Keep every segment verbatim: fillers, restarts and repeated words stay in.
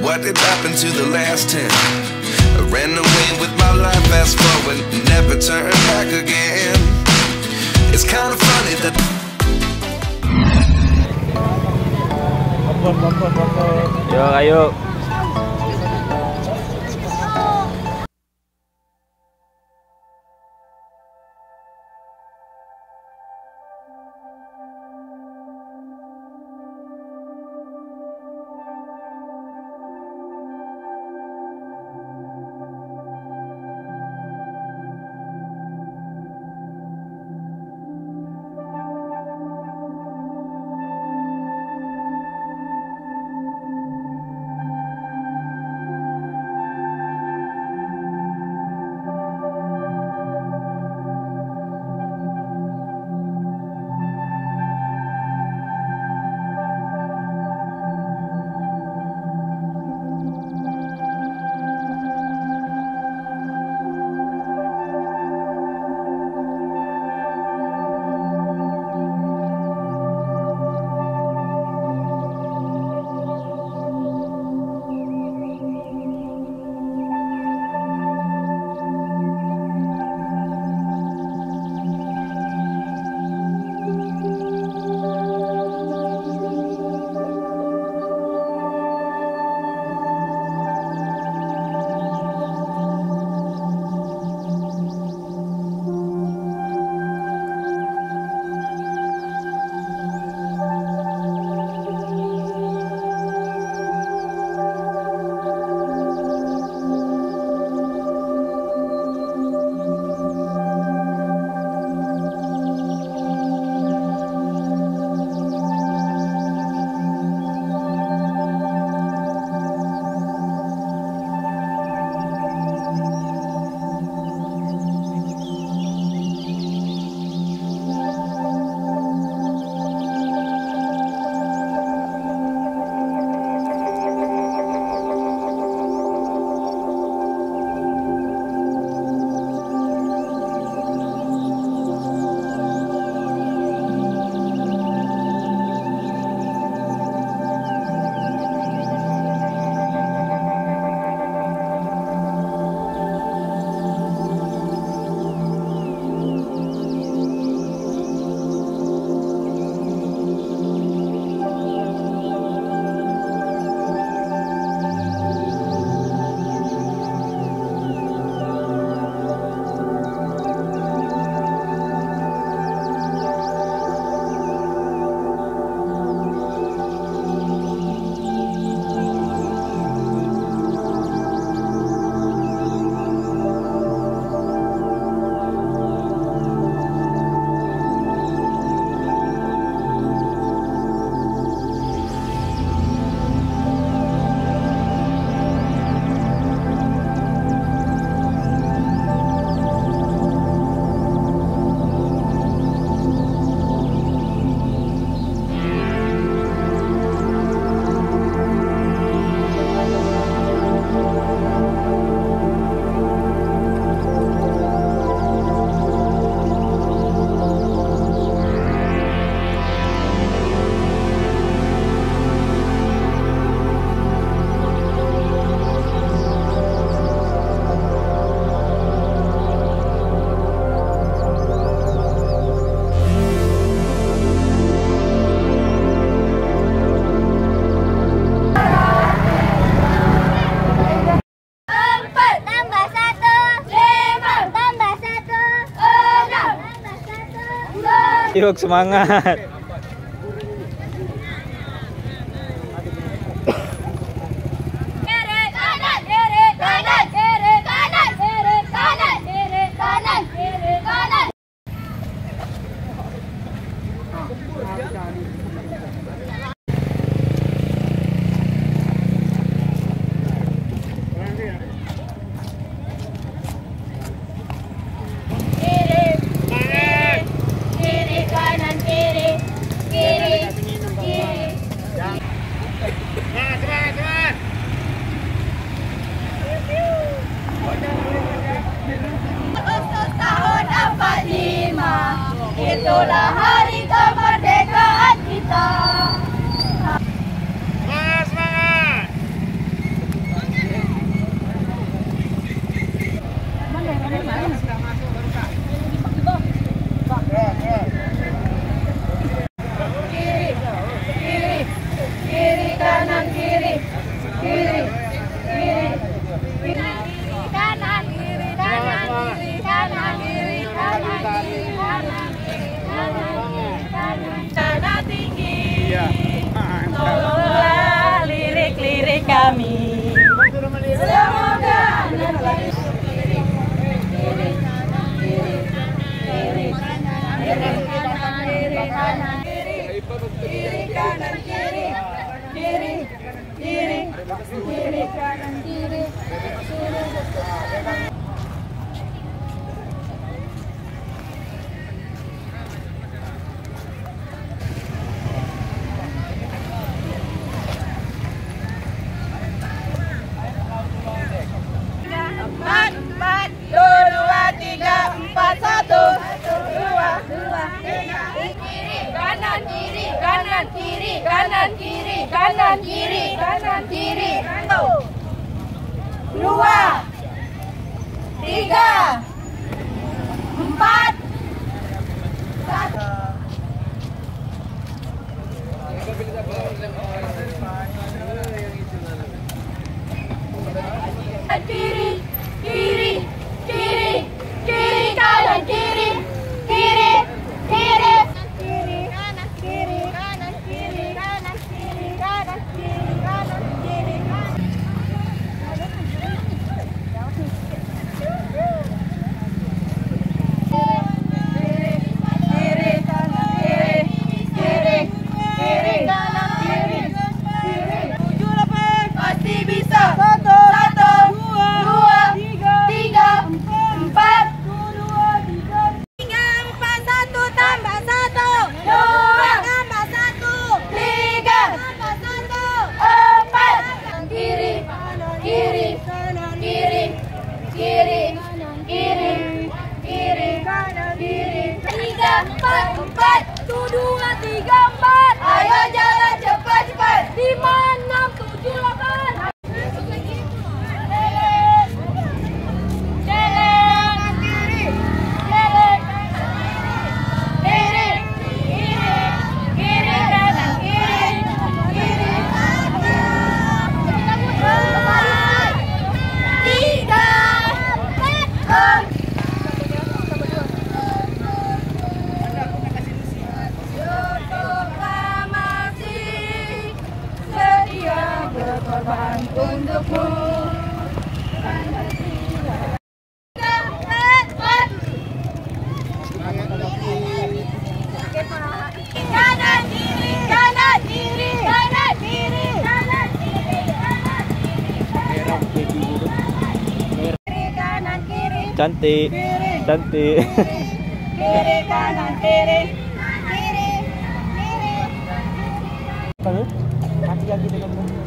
what did happen to the last ten? I ran away with my life, fast forward, never turn back again. It's kind of funny that Yo, ayo. Yuk, semangat. Itulah hari kemerdekaan kita. Semangat, semangat. kiri kanan kiri. Empat, empat, dua, tiga, empat, satu, dua, dua, tiga, kiri, kanan, kiri, kanan, kiri, kanan, kiri, kanan, kiri, kanan, kiri, satu, dua, tiga, empat, satu. Kiri, kiri, kiri, kiri, kanan, kiri, kiri, kiri, kiri, kanan, kiri, kanan, kiri, kanan, kiri, kanan, kiri, kanan, kiri, kanan. Kiri, kanan, kiri, kiri, kiri, kanan, kiri, kiri. Tujuh delapan, pasti bisa. Satu, satu, dua, tiga, empat, tiga, empat, satu, tambah satu, dua, tambah satu, tiga, tambah satu, empat, kiri, kiri, kiri, kiri, kiri, kiri, kanan, kiri, tiga, empat, empat, satu, dua, tiga, empat, ayo jalan cepat cepat, lima, enam, tujuh, delapan. Untukmu kanan kiri kanan kiri kanan kiri kanan kiri kanan kiri kanan kiri Cantik. Cantik. kiri kanan kiri kiri kiri. Mati lagi dengan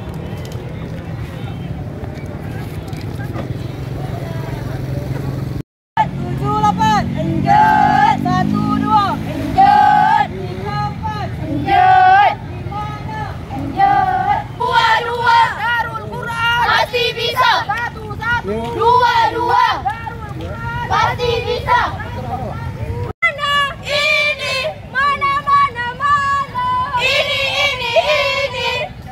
Tujuh delapan, enjut, satu dua, enjut, tiga empat, enjut, lima enam, enjut, dua dua, Darul Quran, pasti bisa, satu satu, dua dua, Darul Quran, pasti bisa. Mana ini, mana mana mana, ini ini ini.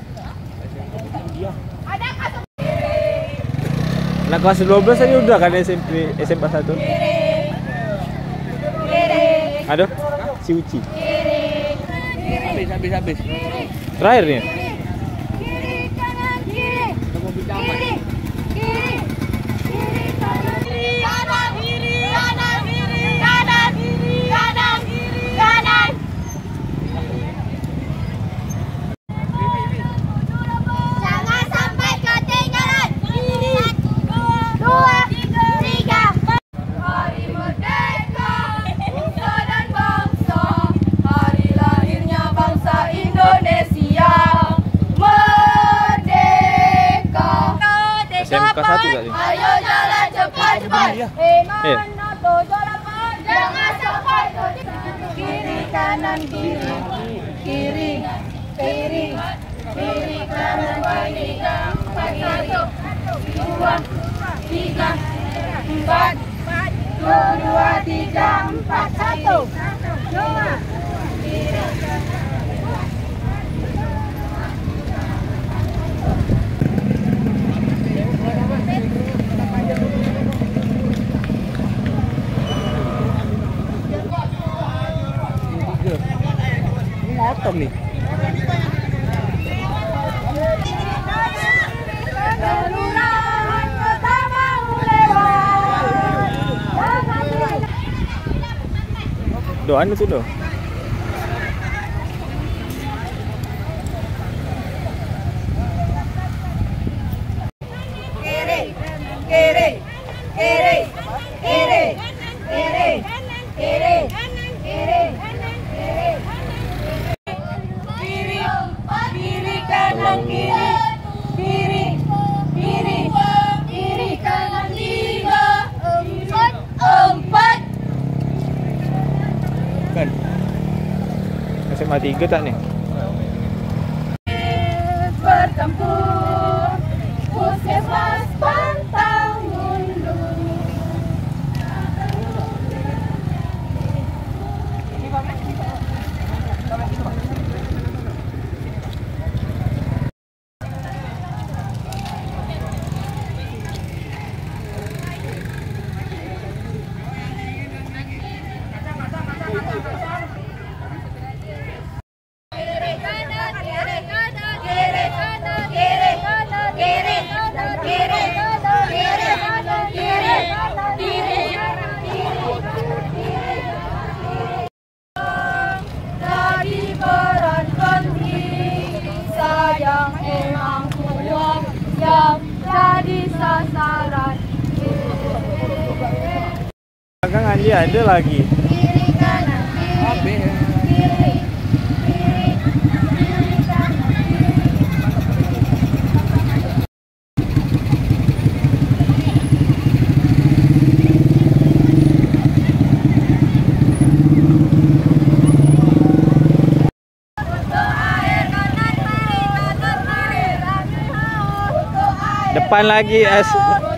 Ada kasih. Anak kelas dua belas aja udah kan S M P S M P satu. Aduh, si Uci. Habis habis habis. Terakhir nih. Kiri kanan kiri. Kiri kiri kiri kanan kiri kanan kiri kanan kiri kanan kiri kanan kiri kanan. Jangan sampai ketinggalan. Dua, tiga, hari merdeka, bangsa dan bangsa, hari lahirnya bangsa Indonesia. Merdeka. S M K satu kali. Ayo jalan cepat-cepat. Eh, mana tuh jalan? Jangan sampai ketinggalan. Kiri kanan kiri, kiri kiri kiri kanan kiri, empat satu, dua, tiga, empat, dua, tiga, empat, satu, dua, tiga. Motong nih. Kelurahan pertama lewat. Doan itu doh. kiri, kiri, kiri, kiri, kiri, kiri, kiri, kiri kanan kiri, kiri, kiri, kiri kanan tiga, empat, empat. Kan? S M A tiga tak ni? Bertempur, puskesmas pantang mundur. Kiri kanan, kiri kanan, kiri kanan, kiri kanan, kiri kanan, kiri kanan, kiri kanan, kiri kanan, kiri kanan, kiri kanan. Lagi berankan kita yang emang kuat, yang jadi sasaran. Belakangan dia ada lagi. Kiri kanan, kiri, kiri, kiri, kiri kanan, kiri. Untuk air kanan kiri, kanan kiri, kami haus. Untuk air Depan lagi as